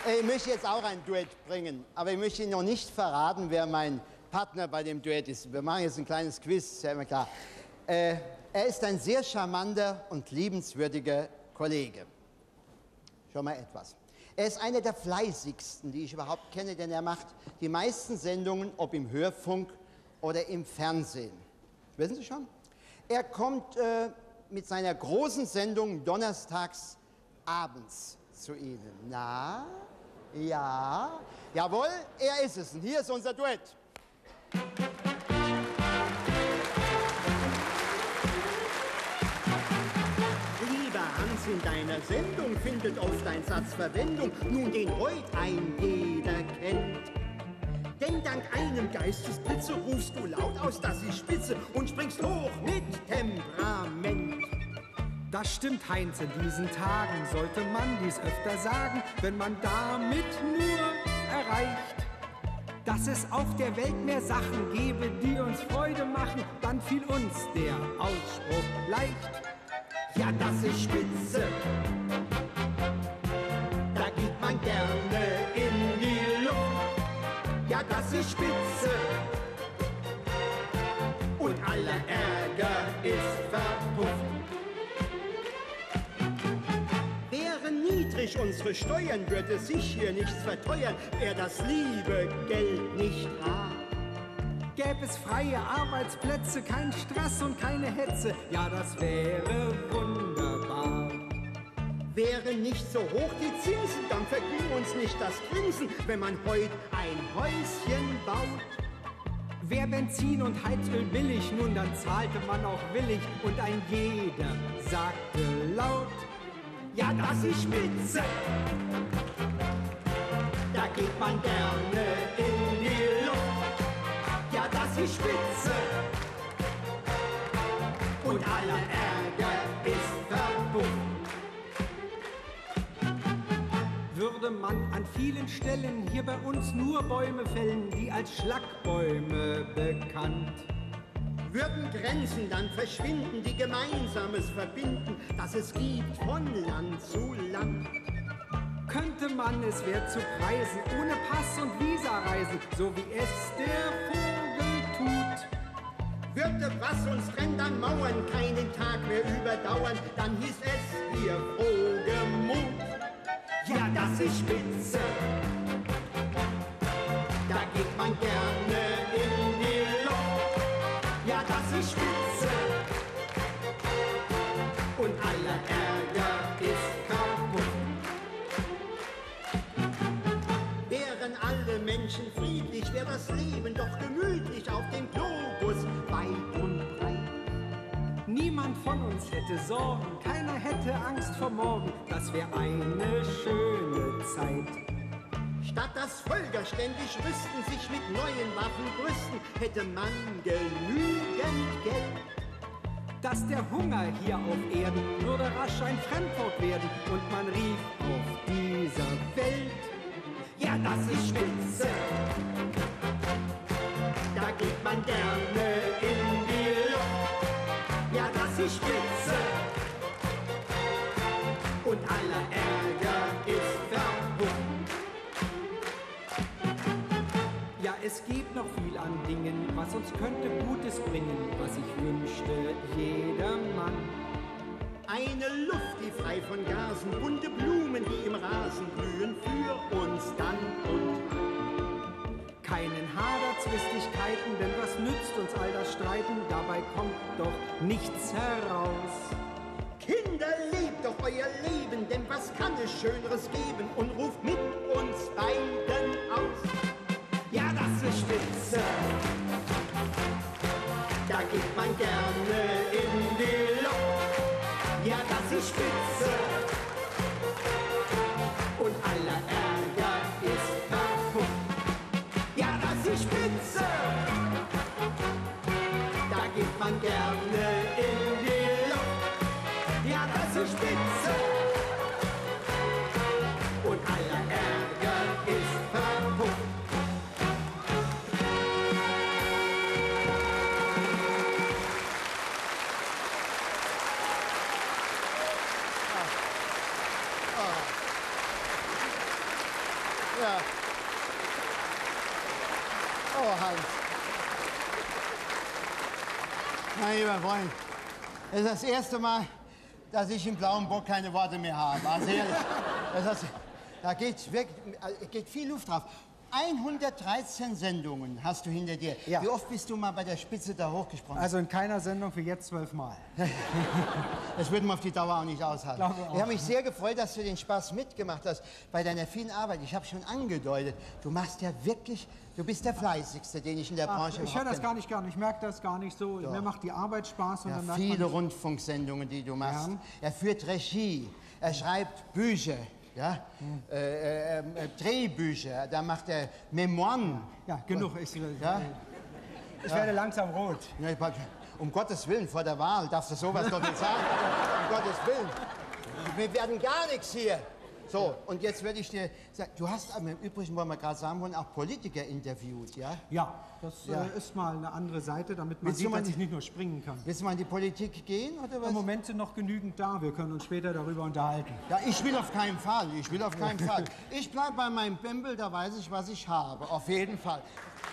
Ich möchte jetzt auch ein Duett bringen, aber ich möchte Ihnen noch nicht verraten, wer mein Partner bei dem Duett ist. Wir machen jetzt ein kleines Quiz, ist ja immer klar. Er ist ein sehr charmanter und liebenswürdiger Kollege. Schon mal etwas. Er ist einer der fleißigsten, die ich überhaupt kenne, denn er macht die meisten Sendungen, ob im Hörfunk oder im Fernsehen. Wissen Sie schon? Er kommt mit seiner großen Sendung donnerstags abends zu Ihnen. Na? Ja? Jawohl, er ist es. Und hier ist unser Duett. Lieber Hans, in deiner Sendung findet oft ein Satz Verwendung, nun den heut ein jeder kennt. Denn dank einem Geistesblitze rufst du laut aus, dass ich spitze und springst hoch mit Temperament. Das stimmt, Heinz, in diesen Tagen sollte man dies öfter sagen, wenn man damit nur erreicht, dass es auf der Welt mehr Sachen gäbe, die uns Freude machen, dann fiel uns der Ausspruch leicht. Ja, das ist spitze, da geht man gerne in die Luft. Ja, das ist spitze und aller Ärger ist verpufft. Wären niedrig unsere Steuern, würde sich hier nichts verteuern, wer das liebe Geld nicht hat. Gäbe es freie Arbeitsplätze, kein Stress und keine Hetze, ja, das wäre wunderbar. Wären nicht so hoch die Zinsen, dann verging uns nicht das Grinsen, wenn man heut ein Häuschen baut. Wär Benzin und Heizöl billig, nun dann zahlte man auch willig und ein jeder sagte laut: Ja, das ist spitze, da geht man gerne in die Luft. Ja, das ist spitze und aller Ärger ist verpufft. Würde man an vielen Stellen hier bei uns nur Bäume fällen, die als Schlagbäume bekannt, würden Grenzen dann verschwinden, die Gemeinsames verbinden, das es gibt von Land zu Land. Könnte man es wert zu preisen, ohne Pass und Visa reisen, so wie es der Vogel tut. Würde, was uns trennt, an Mauern keinen Tag mehr überdauern, dann hieß es hier frohgemut. Ja, das ist spitze, da geht man gerne in die Luft. Ja, das ist spitze und aller Ärger ist kaputt. Wären alle Menschen friedlich, wäre das Leben doch gemütlich auf dem Globus weit und breit. Niemand von uns hätte Sorgen, keiner hätte Angst vor morgen, das wäre eine schöne Zeit. Statt dass Völker ständig rüsten, sich mit neuen Waffen brüsten, hätte man genügend Geld. Dass der Hunger hier auf Erden würde rasch ein Fremdwort werden und man rief auf dieser Welt: Ja, das ist spitze, da geht man gerne in die Luft. Ja, das ist spitze und aller Ärger ist verpufft. Ja, es gibt noch viel an Dingen, was uns könnte Gutes bringen, was ich wünschte, jedermann. Eine Luft, die frei von Gasen, bunte Blumen, die im Rasen blühen, für uns dann und an. Keinen Haderzwistigkeiten, denn was nützt uns all das Streiten, dabei kommt doch nichts heraus. Kinder, lebt doch euer Leben, denn was kann es Schöneres geben, und ruft mit uns beiden aus. Ja, das ist spitze, da geht man gerne in die Luft. Ja, das ist spitze und aller Ärger ist verpufft. Ja, das ist spitze, da geht man gerne in die Luft. Ja, das ist spitze und aller Ja. Oh, Hans. Mein lieber Freund, das ist das erste Mal, dass ich im Blauen Bock keine Worte mehr habe. Also ehrlich, da geht viel Luft drauf. 113 Sendungen hast du hinter dir. Ja. Wie oft bist du mal bei der Spitze da hochgesprungen? Also in keiner Sendung für jetzt 12 Mal. Das würden wir auf die Dauer auch nicht aushalten. Glaube auch. Ich habe mich sehr gefreut, dass du den Spaß mitgemacht hast bei deiner vielen Arbeit. Ich habe schon angedeutet, du machst ja wirklich, du bist der Fleißigste, den ich in der Branche Ich höre das gar nicht gern, ich merke das gar nicht so. Mir macht die Arbeit Spaß. Und Ja, dann merkt viele man, Rundfunksendungen, die du machst. Ja. Er führt Regie, er schreibt Bücher. Ja? Drehbücher, da macht er Memoiren. ja, genug. Ich werde langsam rot. Ja, um Gottes Willen, vor der Wahl darfst du sowas doch nicht sagen. Um Gottes Willen. Wir werden gar nichts hier. So, und jetzt würde ich dir sagen, du hast im Übrigen, wollen wir gerade sagen wollen, auch Politiker interviewt, ja? Ja, das ist mal eine andere Seite, damit man Willst du sieht, mal dass ich nicht nur springen kann. Willst du mal in die Politik gehen, oder was? Im Moment sind noch genügend da, wir können uns später darüber unterhalten. Ja, ich will auf keinen Fall, ich will auf keinen Fall. Ich bleibe bei meinem Pimpel, da weiß ich, was ich habe, auf jeden Fall.